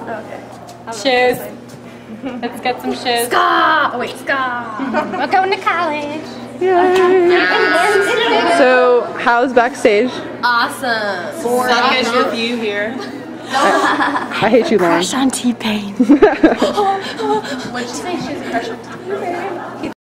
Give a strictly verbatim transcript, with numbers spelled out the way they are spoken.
Okay. Shoes. Let's get some shoes. Ska! Oh wait, ska! We're going to college. So, how's backstage? Awesome. Suckish Revue here. I, I hate you, Lauren. Crush on T-Pain. What'd she say? She has a crush on